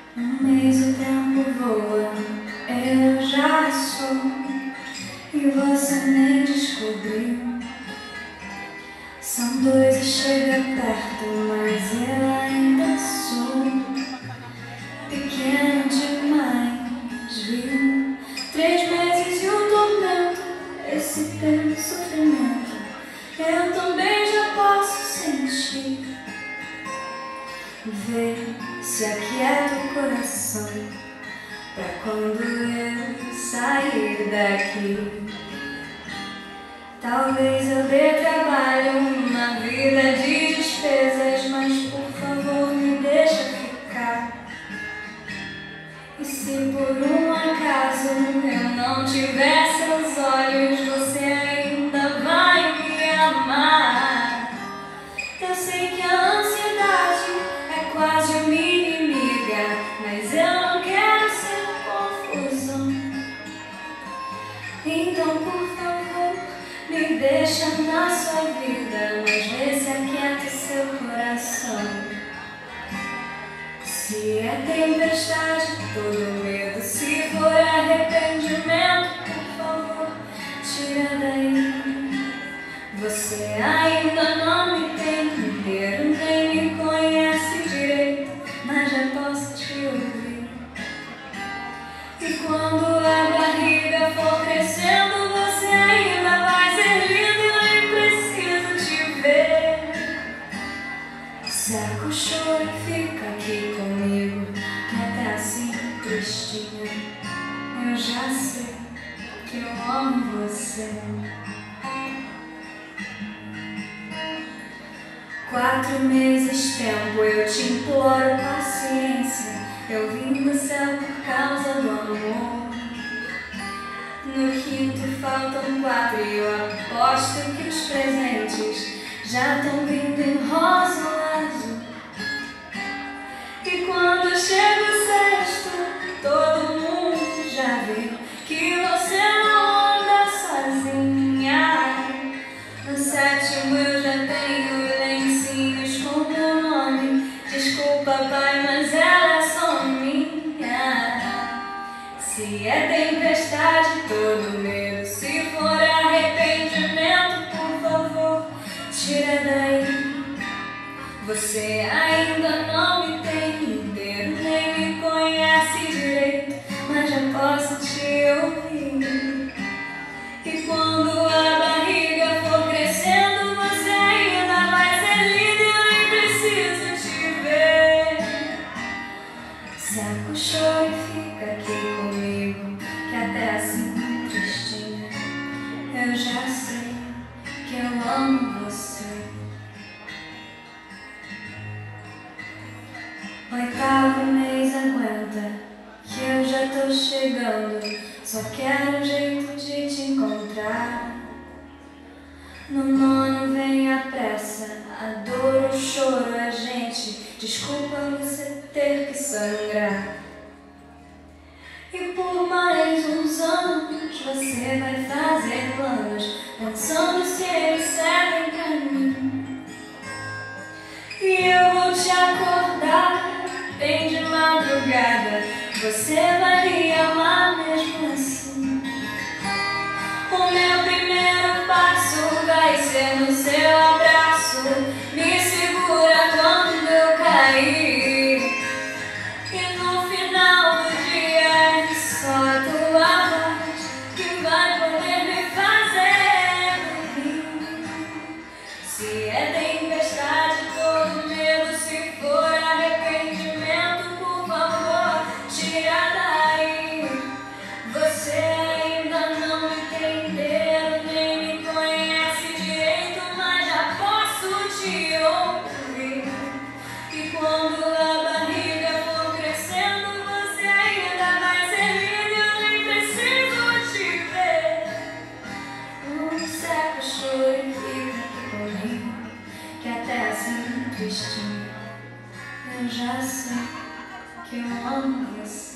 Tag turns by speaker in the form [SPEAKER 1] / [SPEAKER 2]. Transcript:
[SPEAKER 1] Um mês o tempo voa, eu já sou, e você nem descobriu. São dois e chega perto, mas eu ainda sou pequeno demais, viu? 3 meses e um tormento, esse teu sofrimento eu também já posso sentir. Vê se aquieta o coração pra quando eu sair daqui. Talvez eu dê trabalho, uma vida de despesas, mas por favor me deixa ficar. E se por um acaso eu não tiver seus olhos, você ainda vai me amar. Eu sei que a ansiedade é quase minha inimiga, mas eu não quero ser confusão. Então por favor me deixa na sua vida, mas vê se aquieta seu coração. Se é tempestade, todo medo, se for arrependimento, por favor, tira daí. Você ainda não me tem inteiro, nem me conhece direito, mas já posso te ouvir. E quando a barriga for crescendo, você ainda vai ser lindo e nem preciso te ver. Seca o choro e fica aqui comigo, que até assim, tristinha, eu já sei que eu amo você. 4 meses tempo, eu te imploro paciência. Eu vim do céu por causa do amor. No 5º faltam 4 e eu aposto que os presentes já estão vindo em rosa ou azul. E quando chega o 6º, todo mundo já vê que você não anda sozinha. No 7º eu já tenho lencinhos com meu nome. Desculpa, pai, mas ela é só minha. Se é tempestade, todo medo, se for arrependimento, por favor, tira daí. Você ainda não me tem inteiro, nem me conhece direito, mas já posso te ouvir. E quando a barriga for crescendo, você ainda vai ser linda e eu nem preciso te ver. Seca o choro e fica aqui comigo, que até assim, tristinha, eu já sei que eu amo você. 8º mês aguenta, que eu já tô chegando, só quero um jeito de te encontrar. No 9º vem a pressa, a dor, o choro, a gente, desculpa você ter que sangrar. E por mais uns anos você vai fazer planos, pensando se eles servem pra mim. E eu vou te acordar bem de madrugada, você vai me amar mesmo assim. O meu primeiro passo vai ser no seu abraço, me segura quando eu cair. E no final do dia é só a tua voz que vai poder me fazer rir. Se é tempestade, todo medo, se for arrependimento, por favor, tira daí. Você ainda não me tem inteiro, nem me conhece direito, mas já posso te ouvir. E quando a barriga for crescendo, você ainda vai ser linda e eu nem preciso te ver. Seca o choro e fica aqui comigo, que até assim, tristinha, eu já sei que eu amo você.